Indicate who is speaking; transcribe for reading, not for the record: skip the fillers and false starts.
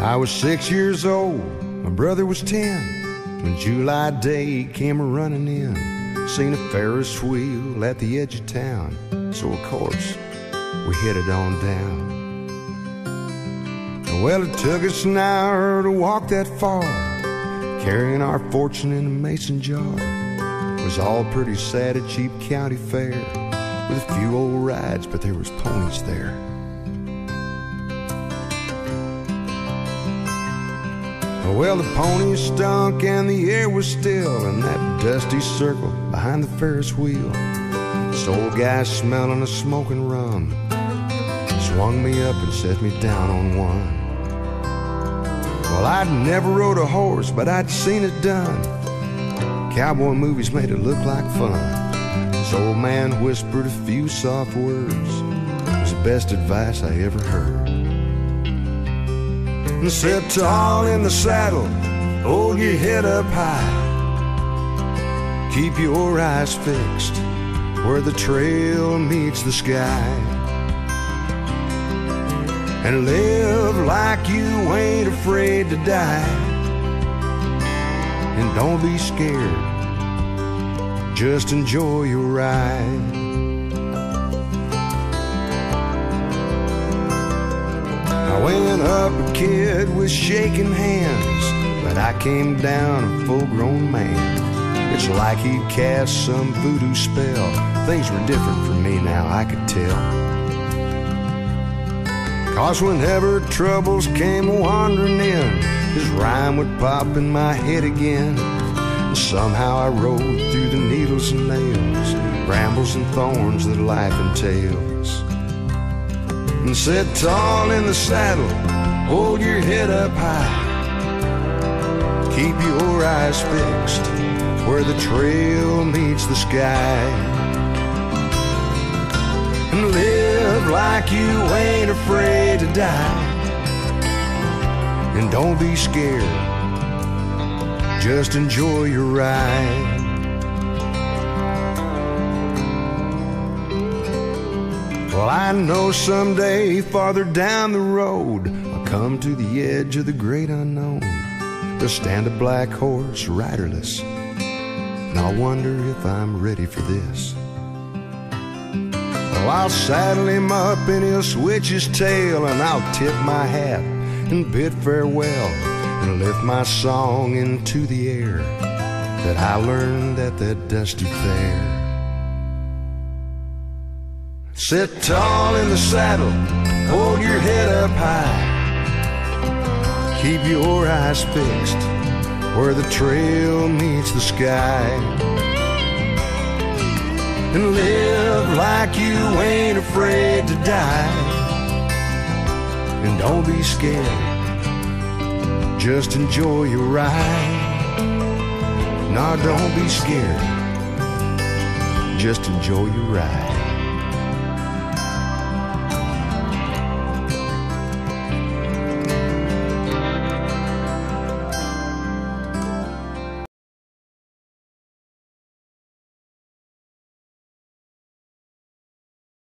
Speaker 1: I was 6 years old, my brother was 10, when July day came a-running in. Seen a Ferris wheel at the edge of town, so of course we headed on down. Well, it took us an hour to walk that far, carrying our fortune in a mason jar. It was all pretty sad at cheap county fair, with a few old rides, but there was ponies there. Well, the ponies stunk and the air was still in that dusty circle behind the Ferris wheel. This old guy smelling a smoking rum swung me up and set me down on one. Well, I'd never rode a horse, but I'd seen it done. Cowboy movies made it look like fun. This old man whispered a few soft words. It was the best advice I ever heard. And sit tall in the saddle, hold your head up high, keep your eyes fixed where the trail meets the sky, and live like you ain't afraid to die. And don't be scared, just enjoy your ride. I went up a kid with shaking hands, but I came down a full-grown man. It's like he'd cast some voodoo spell. Things were different for me now, I could tell. 'Cause whenever troubles came wandering in, his rhyme would pop in my head again. And somehow I rode through the needles and nails, brambles and thorns that life entails. And sit tall in the saddle, hold your head up high, keep your eyes fixed where the trail meets the sky, and live like you ain't afraid to die. And don't be scared, just enjoy your ride. Well, I know someday farther down the road I'll come to the edge of the great unknown. There'll stand a black horse riderless, and I'll wonder if I'm ready for this. Well, I'll saddle him up and he'll switch his tail, and I'll tip my hat and bid farewell, and lift my song into the air that I learned at that dusty fair. Sit tall in the saddle, hold your head up high, keep your eyes fixed where the trail meets the sky, and live like you ain't afraid to die. And don't be scared, just enjoy your ride. No, don't be scared, just enjoy your ride.